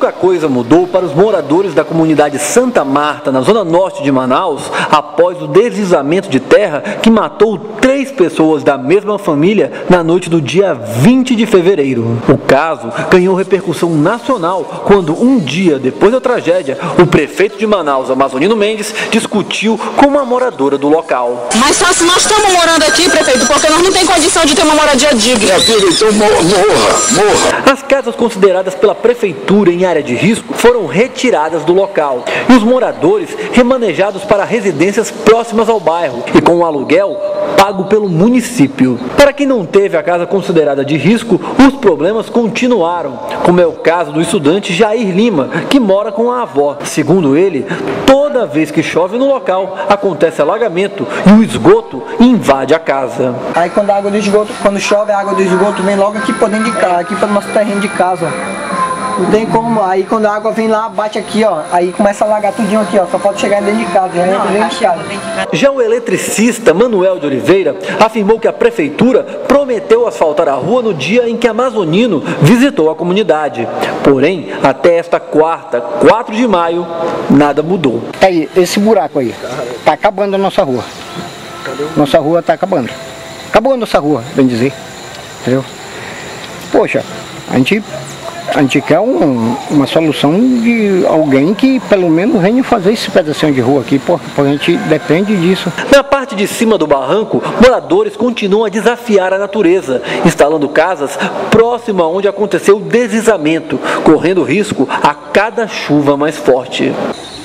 Pouca coisa mudou para os moradores da comunidade Santa Marta, na zona norte de Manaus, após o deslizamento de terra que matou 3 pessoas da mesma família na noite do dia 20 de fevereiro. O caso ganhou repercussão nacional quando, um dia depois da tragédia, o prefeito de Manaus, Amazonino Mendes, discutiu com uma moradora do local. Mas só se nós estamos morando aqui, prefeito, porque nós não temos condição de ter uma moradia digna. Minha filha, então morra. As casas consideradas pela prefeitura em área de risco foram retiradas do local e os moradores remanejados para residências próximas ao bairro e com o aluguel pago pelo município. Para quem não teve a casa considerada de risco, os problemas continuaram, como é o caso do estudante Jair Lima, que mora com a avó. Segundo ele, toda vez que chove no local, acontece alagamento e o esgoto invade a casa. Aí quando a água do esgoto, quando chove, a água do esgoto vem logo aqui para dentro de casa, aqui para o nosso terreno de casa. Não tem como, aí quando a água vem lá, bate aqui, ó, aí começa a alagar tudinho aqui, ó, só pode chegar dentro de casa, dentro de casa. Já o eletricista Manuel de Oliveira afirmou que a prefeitura prometeu asfaltar a rua no dia em que Amazonino visitou a comunidade. Porém, até esta quarta, 4 de maio, nada mudou. Aí, esse buraco aí, tá acabando a nossa rua. Nossa rua tá acabando. Acabou a nossa rua, bem dizer. Entendeu? Poxa, a gente quer uma solução de alguém que pelo menos venha fazer esse pedacinho de rua aqui, porque a gente depende disso. Na parte de cima do barranco, moradores continuam a desafiar a natureza, instalando casas próximo a onde aconteceu o deslizamento, correndo risco a cada chuva mais forte.